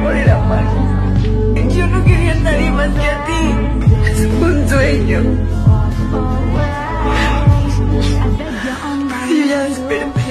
por el amor. Yo no quería a nadie más que a ti. Es un sueño. Yo ya desperté.